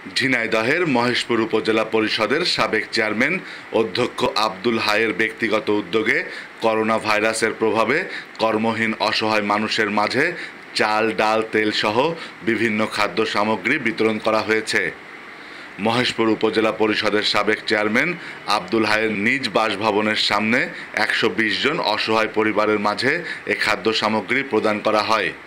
ঝিনাইদহের মহেশপুর উপজেলা পরিষদের সাবেক চেয়ারম্যান অধ্যক্ষ আব্দুল হাইয়ের ব্যক্তিগত উদ্যোগে করোনা ভাইরাসের প্রভাবে কর্মহীন অসহায় মানুষের মাঝে চাল, ডাল, তেল সহ বিভিন্ন খাদ্য সামগ্রী বিতরণ করা হয়েছে। মহেশপুর উপজেলা পরিষদের সাবেক চেয়ারম্যান আব্দুল হাইয়ের নিজ বাসভবনের সামনে 120 জন অসহায় পরিবারের মাঝে এ খাদ্য সামগ্রী প্রদান করা হয়।